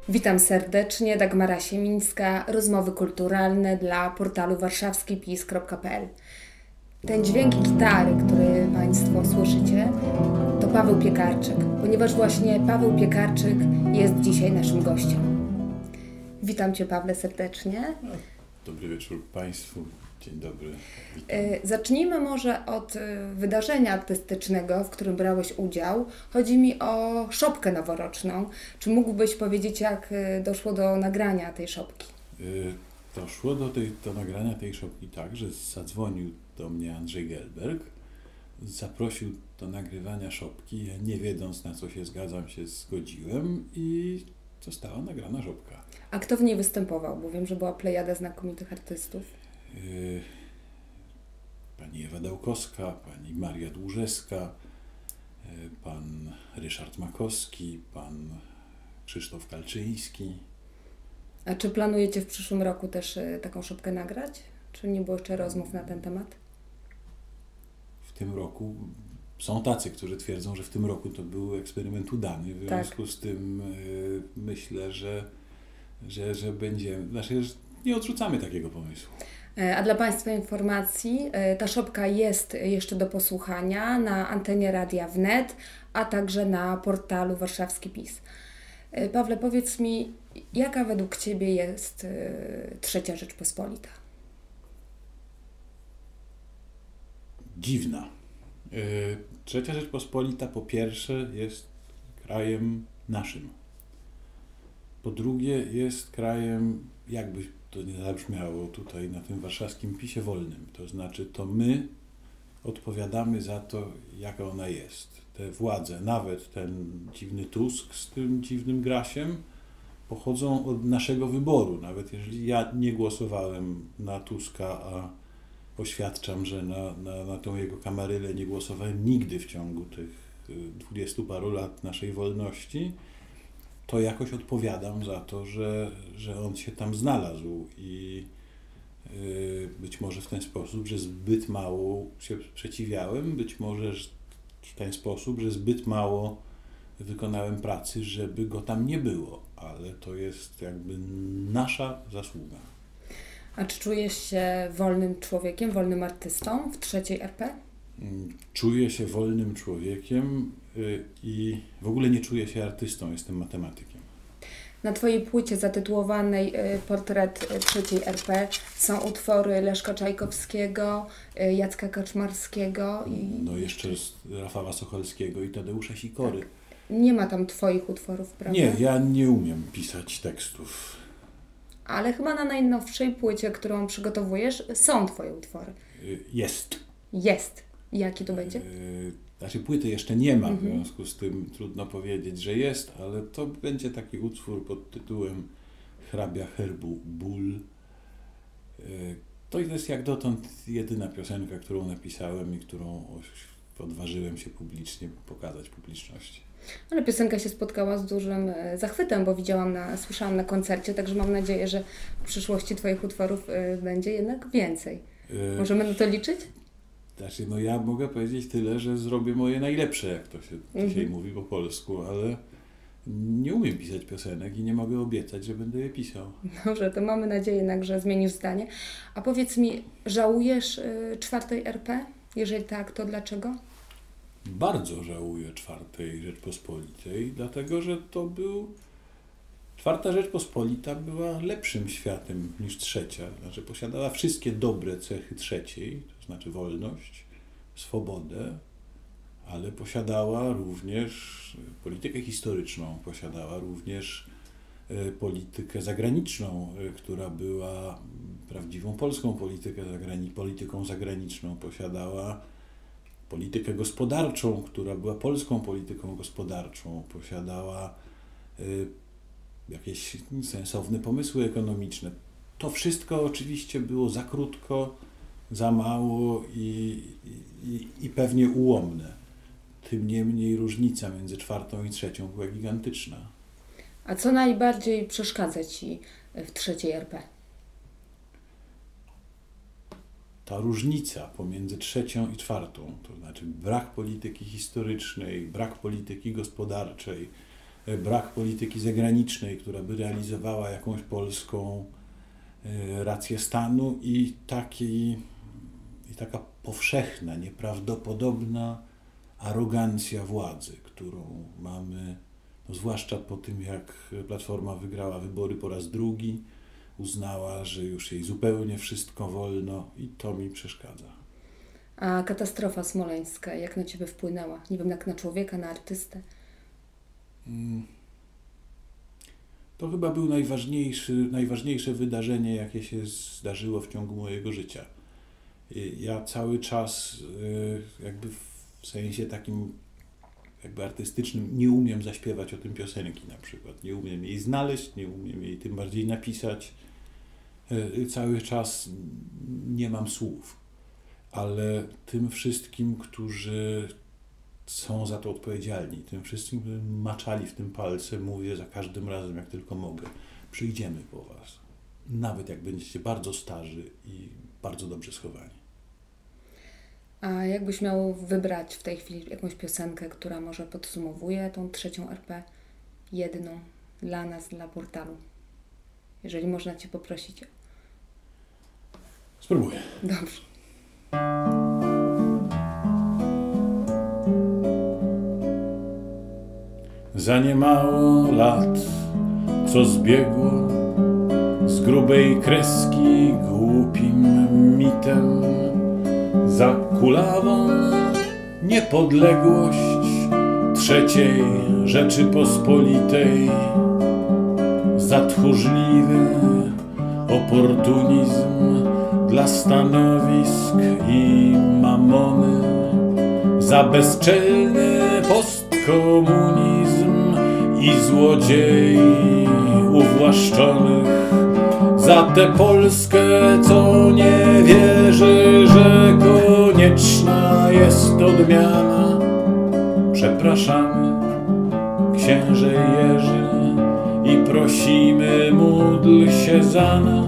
Witam serdecznie, Dagmara Siemińska, rozmowy kulturalne dla portalu warszawskipis.pl. Ten dźwięk gitary, który Państwo słyszycie, to Paweł Piekarczyk, ponieważ właśnie Paweł Piekarczyk jest dzisiaj naszym gościem. Witam Cię, Pawle, serdecznie. Dobry wieczór Państwu. Dzień dobry. Witam. Zacznijmy może od wydarzenia artystycznego, w którym brałeś udział. Chodzi mi o szopkę noworoczną. Czy mógłbyś powiedzieć, jak doszło do nagrania tej szopki? Doszło do nagrania tej szopki tak, że zadzwonił do mnie Andrzej Gelberg, zaprosił do nagrywania szopki. Ja, nie wiedząc, na co się zgadzam, się zgodziłem i została nagrana szopka. A kto w niej występował? Bo wiem, że była plejada znakomitych artystów. Pani Ewa Dałkowska, pani Maria Dłużewska, pan Ryszard Makowski, pan Krzysztof Kalczyński. A czy planujecie w przyszłym roku też taką szopkę nagrać? Czy nie było jeszcze rozmów na ten temat? W tym roku są tacy, którzy twierdzą, że w tym roku to był eksperyment udany. W związku z tym myślę, że będzie... Znaczy, że nie odrzucamy takiego pomysłu. A dla Państwa informacji, ta szopka jest jeszcze do posłuchania na antenie Radia Wnet, a także na portalu Warszawski PiS. Pawle, powiedz mi, jaka według Ciebie jest Trzecia Rzeczpospolita? Dziwna. Trzecia Rzeczpospolita po pierwsze jest krajem naszym. Po drugie jest krajem, jakby to nie zabrzmiało tutaj na tym warszawskim PiSie, wolnym. To znaczy to my odpowiadamy za to, jaka ona jest. Te władze, nawet ten dziwny Tusk z tym dziwnym Grasiem, pochodzą od naszego wyboru. Nawet jeżeli ja nie głosowałem na Tuska, a oświadczam, że na tą jego kamarylę nie głosowałem nigdy w ciągu tych 20 paru lat naszej wolności, to jakoś odpowiadam za to, że on się tam znalazł i być może w ten sposób, że zbyt mało się sprzeciwiałem, być może w ten sposób, że zbyt mało wykonałem pracy, żeby go tam nie było, ale to jest jakby nasza zasługa. A czy czujesz się wolnym człowiekiem, wolnym artystą w trzeciej RP? Czuję się wolnym człowiekiem i w ogóle nie czuję się artystą, jestem matematykiem. Na Twojej płycie zatytułowanej Portret trzeciej RP są utwory Leszka Czajkowskiego, Jacka Kaczmarskiego i... No jeszcze Rafała Socholskiego i Tadeusza Sikory. Tak. Nie ma tam Twoich utworów, prawda? Nie, ja nie umiem pisać tekstów. Ale chyba na najnowszej płycie, którą przygotowujesz, są Twoje utwory. Jest. Jest. Jaki to będzie? Znaczy płyty jeszcze nie ma, w związku z tym trudno powiedzieć, że jest, ale to będzie taki utwór pod tytułem Hrabia herbu ból. To jest jak dotąd jedyna piosenka, którą napisałem i którą odważyłem się publicznie pokazać publiczności. Ale piosenka się spotkała z dużym zachwytem, bo słyszałam na koncercie, także mam nadzieję, że w przyszłości Twoich utworów będzie jednak więcej. Możemy na to liczyć? Znaczy, no ja mogę powiedzieć tyle, że zrobię moje najlepsze, jak to się dzisiaj mówi po polsku, ale nie umiem pisać piosenek i nie mogę obiecać, że będę je pisał. Dobrze, to mamy nadzieję jednak, że zmienisz zdanie. A powiedz mi, żałujesz czwartej RP? Jeżeli tak, to dlaczego? Bardzo żałuję czwartej Rzeczpospolitej, dlatego że Czwarta Rzeczpospolita była lepszym światem niż trzecia. Znaczy posiadała wszystkie dobre cechy trzeciej, to znaczy wolność, swobodę, ale posiadała również politykę historyczną, posiadała również politykę zagraniczną, która była prawdziwą polską polityką zagraniczną, posiadała politykę gospodarczą, która była polską polityką gospodarczą, posiadała jakieś sensowne pomysły ekonomiczne. To wszystko oczywiście było za krótko, za mało i pewnie ułomne. Tym niemniej różnica między czwartą i trzecią była gigantyczna. A co najbardziej przeszkadza Ci w trzeciej RP? Ta różnica pomiędzy trzecią i czwartą, to znaczy brak polityki historycznej, brak polityki gospodarczej, brak polityki zagranicznej, która by realizowała jakąś polską rację stanu i taka powszechna, nieprawdopodobna arogancja władzy, którą mamy, no zwłaszcza po tym, jak Platforma wygrała wybory po raz drugi, uznała, że już jej zupełnie wszystko wolno i to mi przeszkadza. A katastrofa smoleńska, jak na Ciebie wpłynęła? Nie wiem, jak na człowieka, na artystę? To chyba był najważniejsze wydarzenie, jakie się zdarzyło w ciągu mojego życia. Ja cały czas jakby w sensie takim jakby artystycznym nie umiem zaśpiewać o tym piosenki na przykład. Nie umiem jej znaleźć, nie umiem jej tym bardziej napisać. Cały czas nie mam słów. Ale tym wszystkim, którzy są za to odpowiedzialni, tym wszystkim, którzy maczali w tym palce, mówię za każdym razem, jak tylko mogę, przyjdziemy po was. Nawet jak będziecie bardzo starzy i bardzo dobrze schowani. A jakbyś miał wybrać w tej chwili jakąś piosenkę, która może podsumowuje tą trzecią RP, jedną dla nas, dla portalu? Jeżeli można Cię poprosić. Spróbuję. Dobrze. Za niemało lat, co zbiegło z grubej kreski głupim mitem, za kulawą niepodległość trzeciej Rzeczypospolitej, za tchórzliwy oportunizm dla stanowisk i mamony, za bezczelny postkomunizm i złodziei uwłaszczonych, za tę Polskę, co nie wierzy, że konieczna jest odmiana. Przepraszamy, księże Jerzy, i prosimy, módl się za nas.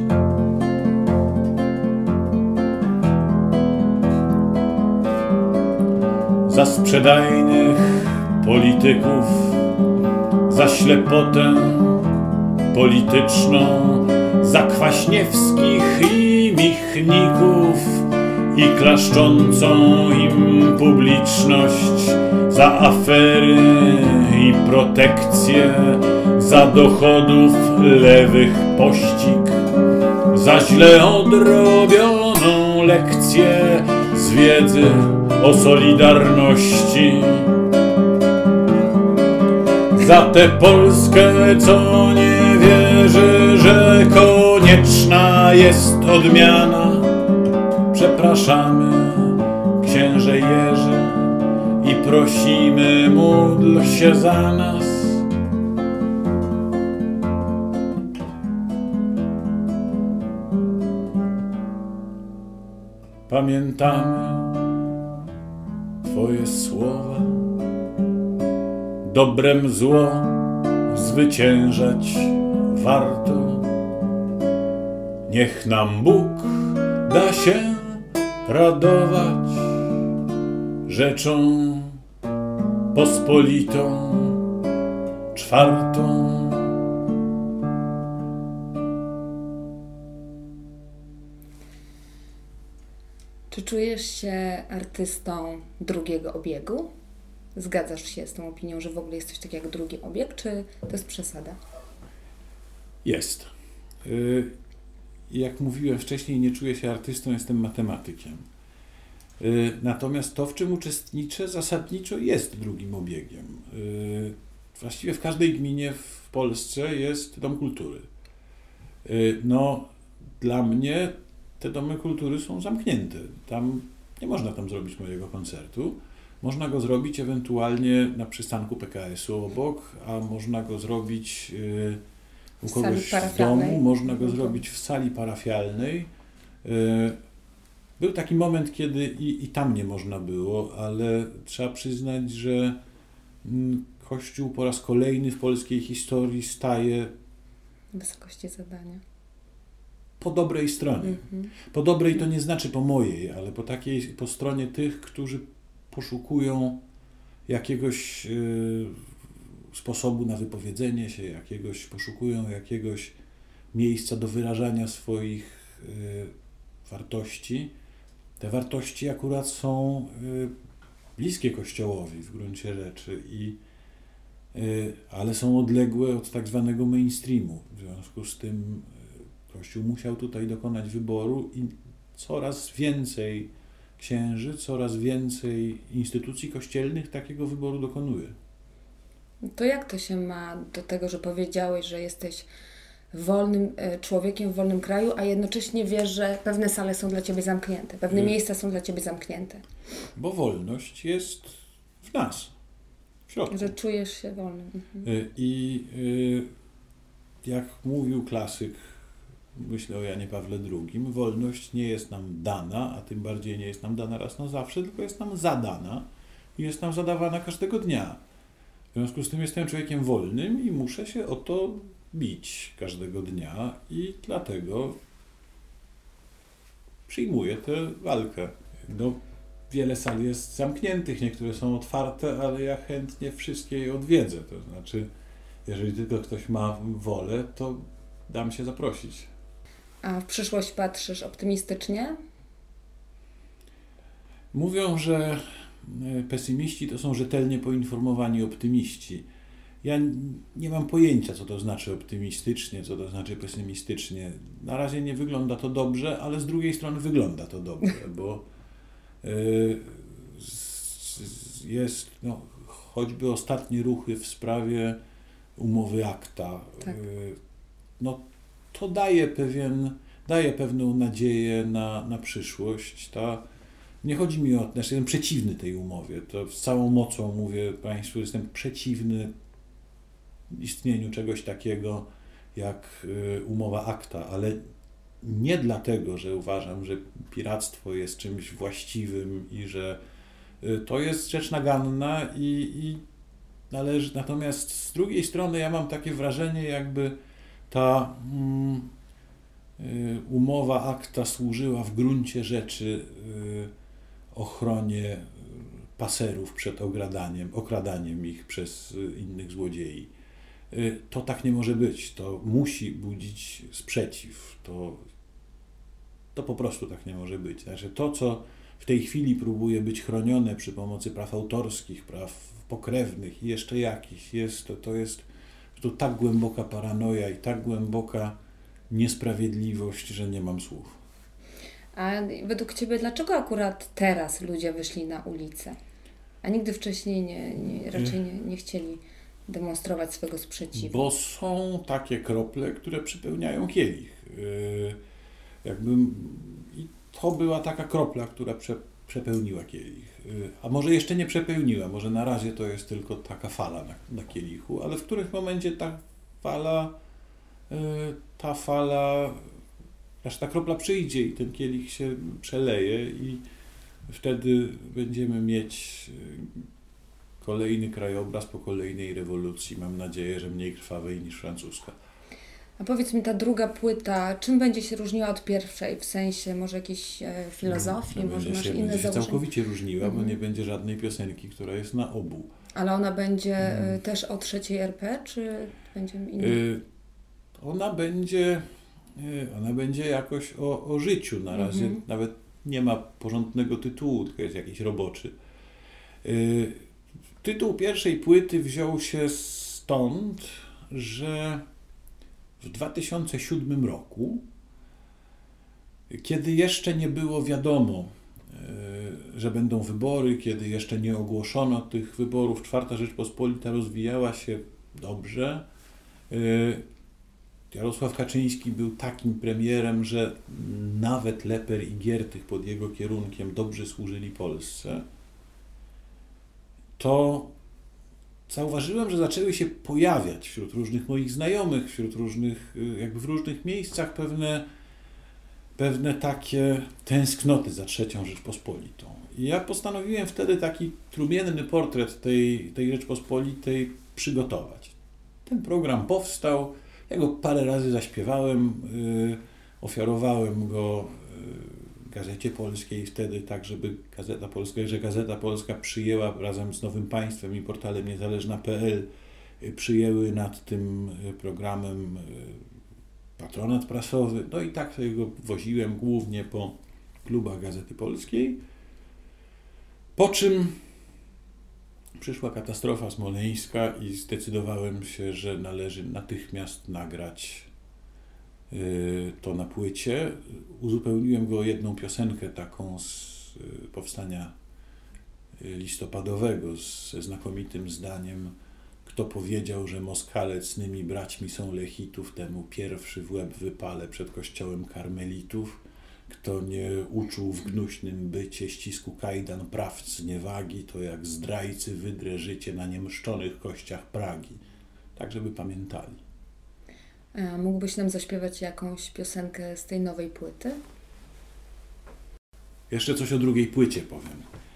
Za sprzedajnych polityków, za ślepotę polityczną, za Kwaśniewskich i Michników i klaszczącą im publiczność, za afery i protekcje, za dochodów lewych pościg, za źle odrobioną lekcję z wiedzy o solidarności, za tę Polskę, co nie wierzy, że konieczna jest odmiana. Przepraszamy, księże Jerzy, i prosimy, módl się za nas. Pamiętamy Twoje słowa, dobrem zło zwyciężać warto. Niech nam Bóg da się radować rzeczą pospolitą czwartą. Czy czujesz się artystą drugiego obiegu? Zgadzasz się z tą opinią, że w ogóle jest coś takiego jak drugi obieg, czy to jest przesada? Jest. Jak mówiłem wcześniej, nie czuję się artystą, jestem matematykiem. Natomiast to, w czym uczestniczę, zasadniczo jest drugim obiegiem. Właściwie w każdej gminie w Polsce jest dom kultury. No, dla mnie te domy kultury są zamknięte. Nie można tam zrobić mojego koncertu. Można go zrobić ewentualnie na przystanku PKS-u obok, a można go zrobić u kogoś w domu, można go zrobić w sali parafialnej. Był taki moment, kiedy i tam nie można było, ale trzeba przyznać, że Kościół po raz kolejny w polskiej historii staje w wysokości zadania. Po dobrej stronie. Po dobrej to nie znaczy po mojej, ale po stronie tych, którzy poszukują jakiegoś sposobu na wypowiedzenie się, poszukują jakiegoś miejsca do wyrażania swoich wartości. Te wartości akurat są bliskie Kościołowi w gruncie rzeczy, ale są odległe od tak zwanego mainstreamu. W związku z tym Kościół musiał tutaj dokonać wyboru i coraz więcej księży, coraz więcej instytucji kościelnych takiego wyboru dokonuje. To jak to się ma do tego, że powiedziałeś, że jesteś wolnym człowiekiem w wolnym kraju, a jednocześnie wiesz, że pewne sale są dla Ciebie zamknięte, pewne miejsca są dla Ciebie zamknięte? Bo wolność jest w nas, w środku. Że czujesz się wolnym. Jak mówił klasyk, myślę o Janie Pawle II, wolność nie jest nam dana, a tym bardziej nie jest nam dana raz na zawsze, tylko jest nam zadana i jest nam zadawana każdego dnia. W związku z tym jestem człowiekiem wolnym i muszę się o to bić każdego dnia i dlatego przyjmuję tę walkę. Wiele sal jest zamkniętych, niektóre są otwarte, ale ja chętnie wszystkie je odwiedzę. To znaczy, jeżeli tylko ktoś ma wolę, to dam się zaprosić. A w przyszłość patrzysz optymistycznie? Mówią, że pesymiści to są rzetelnie poinformowani optymiści. Ja nie mam pojęcia, co to znaczy optymistycznie, co to znaczy pesymistycznie. Na razie nie wygląda to dobrze, ale z drugiej strony wygląda to dobrze, bo jest choćby ostatnie ruchy w sprawie umowy ACTA. Tak. To daje pewną nadzieję na przyszłość. Nie chodzi mi jestem przeciwny tej umowie. To z całą mocą mówię Państwu, jestem przeciwny istnieniu czegoś takiego jak umowa ACTA, ale nie dlatego, że uważam, że piractwo jest czymś właściwym i że to jest rzecz naganna i należy. Natomiast z drugiej strony ja mam takie wrażenie, jakby ta umowa ACTA służyła w gruncie rzeczy ochronie paserów przed okradaniem ich przez innych złodziei. To tak nie może być. To musi budzić sprzeciw. To po prostu tak nie może być. Znaczy to, co w tej chwili próbuje być chronione przy pomocy praw autorskich, praw pokrewnych i jeszcze jakichś, to jest tak głęboka paranoja i tak głęboka niesprawiedliwość, że nie mam słów. A według Ciebie dlaczego akurat teraz ludzie wyszli na ulicę, a nigdy wcześniej raczej nie chcieli demonstrować swego sprzeciwu? Bo są takie krople, które przepełniają kielich. I to była taka kropla, która przepełniła kielich. A może jeszcze nie przepełniła, może na razie to jest tylko taka fala na kielichu, ale w którymś momencie ta kropla przyjdzie i ten kielich się przeleje i wtedy będziemy mieć kolejny krajobraz po kolejnej rewolucji. Mam nadzieję, że mniej krwawej niż francuska. A powiedz mi, ta druga płyta, czym będzie się różniła od pierwszej? W sensie może jakiejś filozofii, może masz inne będzie się założenia? całkowicie różniła, bo nie będzie żadnej piosenki, która jest na obu. Ale ona będzie też o trzeciej RP, czy będzie inna? Ona będzie jakoś o życiu. Na razie nawet nie ma porządnego tytułu, tylko jest jakiś roboczy. Tytuł pierwszej płyty wziął się stąd, że w 2007 roku, kiedy jeszcze nie było wiadomo, że będą wybory, kiedy jeszcze nie ogłoszono tych wyborów, Czwarta Rzeczpospolita rozwijała się dobrze. Jarosław Kaczyński był takim premierem, że nawet Leper i Giertych pod jego kierunkiem dobrze służyli Polsce. To zauważyłem, że zaczęły się pojawiać wśród różnych moich znajomych, w różnych miejscach pewne takie tęsknoty za Trzecią Rzeczpospolitą. I ja postanowiłem wtedy taki trumienny portret tej Rzeczpospolitej przygotować. Ten program powstał, ja go parę razy zaśpiewałem, ofiarowałem go Gazecie Polskiej wtedy tak, żeby Gazeta Polska przyjęła razem z Nowym Państwem i portalem niezależna.pl przyjęły nad tym programem patronat prasowy. No i tak sobie go woziłem głównie po klubach Gazety Polskiej. Po czym przyszła katastrofa smoleńska i zdecydowałem się, że należy natychmiast nagrać to na płycie. Uzupełniłem go o jedną piosenkę taką z powstania listopadowego ze znakomitym zdaniem: kto powiedział, że Moskale cnymi braćmi są Lechitów, temu pierwszy w łeb wypale przed kościołem karmelitów. Kto nie uczuł w gnuśnym bycie ścisku kajdan praw zniewagi, to jak zdrajcy wydrę życie na niemszczonych kościach Pragi. Tak, żeby pamiętali. A mógłbyś nam zaśpiewać jakąś piosenkę z tej nowej płyty? Jeszcze coś o drugiej płycie powiem.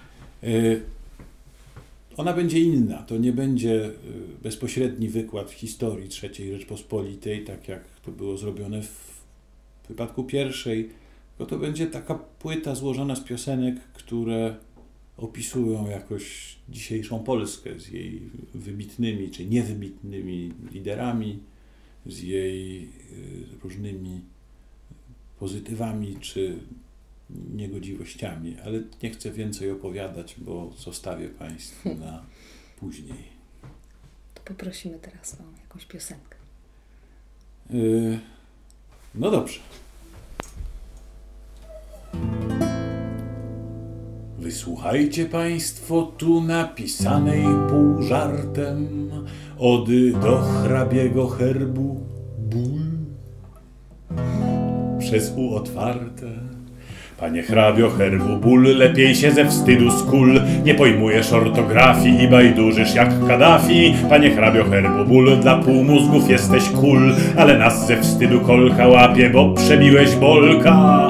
Ona będzie inna. To nie będzie bezpośredni wykład historii III Rzeczpospolitej, tak jak to było zrobione w wypadku pierwszej, tylko to będzie taka płyta złożona z piosenek, które opisują jakoś dzisiejszą Polskę z jej wybitnymi czy niewybitnymi liderami, z jej różnymi pozytywami czy niegodziwościami, ale nie chcę więcej opowiadać, bo zostawię Państwu na później. To poprosimy teraz o jakąś piosenkę. No dobrze. Wysłuchajcie Państwo tu napisanej pół żartem ody do hrabiego herbu ból. Przez U otwarte. Panie hrabio herbu ból, lepiej się ze wstydu skul. Nie pojmujesz ortografii i bajdurzysz jak Kaddafi. Panie hrabio herbu ból, dla półmózgów jesteś kul, ale nas ze wstydu kolka łapie, bo przebiłeś bolka.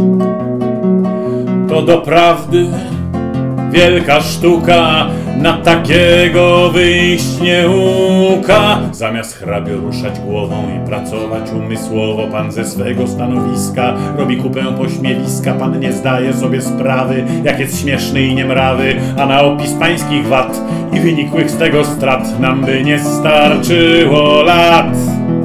To doprawdy wielka sztuka, na takiego wyjść nie uka. Zamiast hrabio ruszać głową i pracować umysłowo, pan ze swego stanowiska robi kupę pośmiewiska. Pan nie zdaje sobie sprawy, jak jest śmieszny i niemrawy, a na opis pańskich wad i wynikłych z tego strat nam by nie starczyło lat.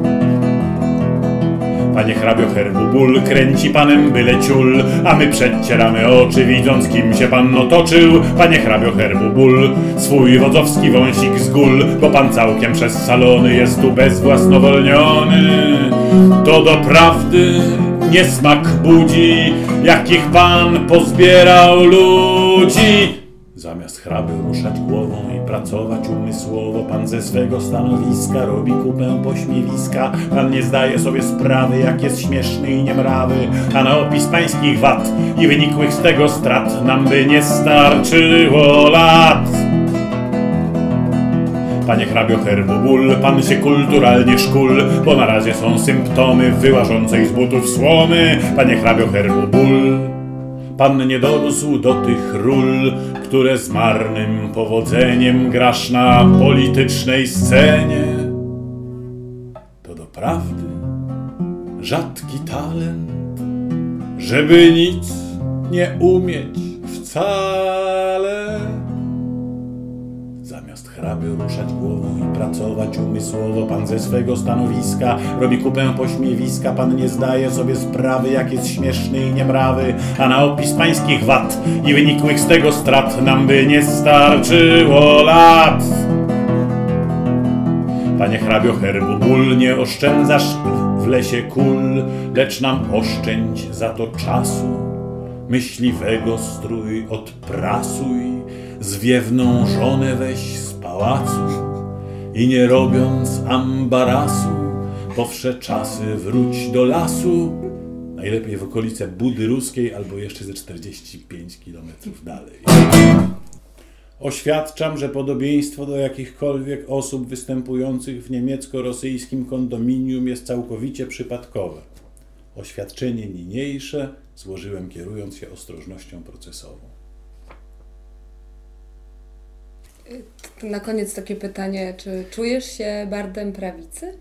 Panie hrabio herbu ból, kręci panem byle ciul, a my przecieramy oczy, widząc kim się pan otoczył. Panie hrabio herbu ból, swój wodzowski wąsik zgul, bo pan całkiem przez salony jest tu bezwłasnowolniony. To doprawdy niesmak budzi, jakich pan pozbierał ludzi. Zamiast hrabio ruszać głową i pracować umysłowo, pan ze swego stanowiska robi kupę pośmiewiska. Pan nie zdaje sobie sprawy, jak jest śmieszny i niemrawy, a na opis pańskich wad i wynikłych z tego strat nam by nie starczyło lat. Panie hrabio herbu ból, pan się kulturalnie szkul, bo na razie są symptomy wyłażącej z butów słomy. Panie hrabio herbu ból, pan nie dorósł do tych ról, które z marnym powodzeniem grasz na politycznej scenie. To doprawdy rzadki talent, żeby nic nie umieć wcale. Zamiast hrabio ruszać głową i pracować umysłowo, pan ze swego stanowiska robi kupę pośmiewiska. Pan nie zdaje sobie sprawy, jak jest śmieszny i niemrawy, a na opis pańskich wad i wynikłych z tego strat nam by nie starczyło lat. Panie hrabio herbu ból, nie oszczędzasz w lesie kul, lecz nam oszczędź za to czasu. Myśliwego strój odprasuj, zwiewną żonę weź z pałacu i nie robiąc ambarasu, po wsze czasy wróć do lasu. Najlepiej w okolice Budy Ruskiej albo jeszcze ze 45 kilometrów dalej. Oświadczam, że podobieństwo do jakichkolwiek osób występujących w niemiecko-rosyjskim kondominium jest całkowicie przypadkowe. Oświadczenie niniejsze złożyłem, kierując się ostrożnością procesową. Na koniec takie pytanie, czy czujesz się bardem prawicy?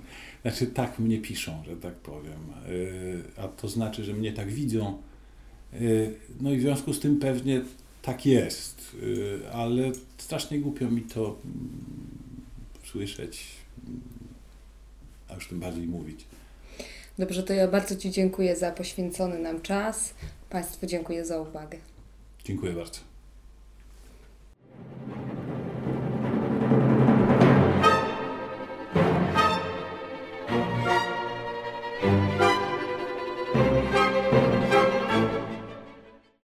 Znaczy tak mnie piszą, że tak powiem, a to znaczy, że mnie tak widzą. No i w związku z tym pewnie tak jest, ale strasznie głupio mi to słyszeć, a już tym bardziej mówić. Dobrze, to ja bardzo Ci dziękuję za poświęcony nam czas. Państwu dziękuję za uwagę. Dziękuję bardzo.